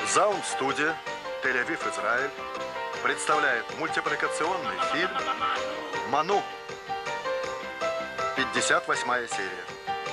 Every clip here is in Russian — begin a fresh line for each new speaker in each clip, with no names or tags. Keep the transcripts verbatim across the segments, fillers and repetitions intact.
Саунд-студия Тель-Авив, Израиль представляет мультипликационный фильм «Ману». пятьдесят восьмая серия.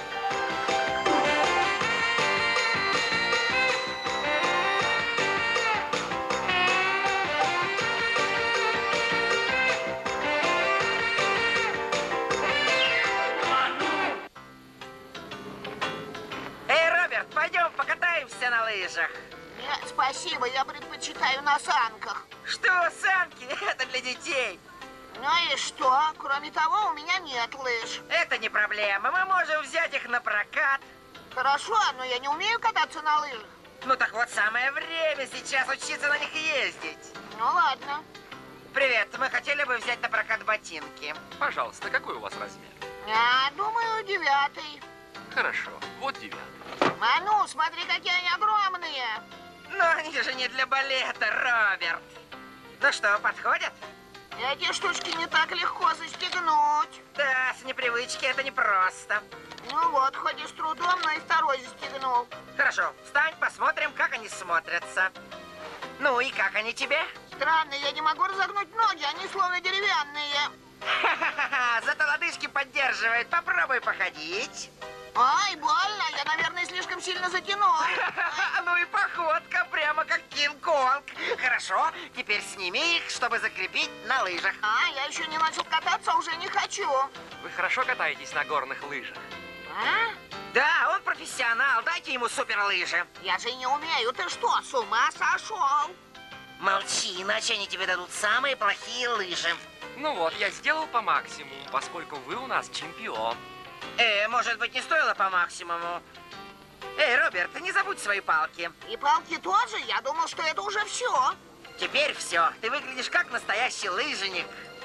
Эй, Роберт, пойдем покатаемся на лыжах.
Нет, спасибо, я предпочитаю на санках.
Что, санки? Это для детей.
Ну и что? Кроме того, у меня нет лыж.
Это не проблема, мы можем взять их на прокат.
Хорошо, но я не умею кататься на лыжах.
Ну так вот, самое время сейчас учиться на них ездить.
Ну ладно.
Привет, мы хотели бы взять на прокат ботинки.
Пожалуйста, какой у вас размер?
Я думаю, девятый.
Хорошо, вот девятый.
Ману, смотри, какие они огромные.
Но они же не для балета, Роберт. Ну что, подходят?
Эти штучки не так легко застегнуть.
Да, с непривычки это непросто.
Ну вот, хоть и с трудом, но и второй застегнул.
Хорошо, встань, посмотрим, как они смотрятся. Ну и как они тебе?
Странно, я не могу разогнуть ноги, они словно деревянные.
Ха-ха-ха, зато лодыжки поддерживает. Попробуй походить.
Ай, больно, я, наверное, слишком сильно затянул.
Ну и походка, прямо как Кинг-Конг. Хорошо, теперь сними их, чтобы закрепить на лыжах.
А, я еще не начал кататься, уже не хочу.
Вы хорошо катаетесь на горных лыжах?
А?
Да, он профессионал, дайте ему суперлыжи.
Я же не умею, ты что, с ума сошел?
Молчи, иначе они тебе дадут самые плохие лыжи.
Ну вот, я сделал по максимуму, поскольку вы у нас чемпион.
Э, может быть, не стоило по максимуму? Эй, Роберт, не забудь свои палки.
И палки тоже? Я думал, что это уже все.
Теперь все. Ты выглядишь как настоящий лыжник.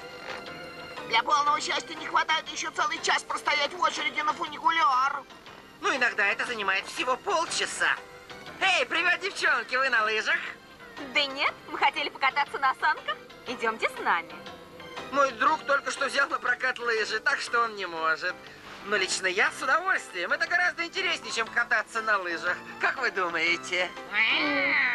Для полного счастья не хватает еще целый час простоять в очереди на фуникуляр.
Ну, иногда это занимает всего полчаса. Эй, привет, девчонки, вы на лыжах?
Да нет, мы хотели покататься на санках. Идемте с нами.
Мой друг только что взял на прокат лыжи, так что он не может. Но лично я с удовольствием. Это гораздо интереснее, чем кататься на лыжах. Как вы думаете?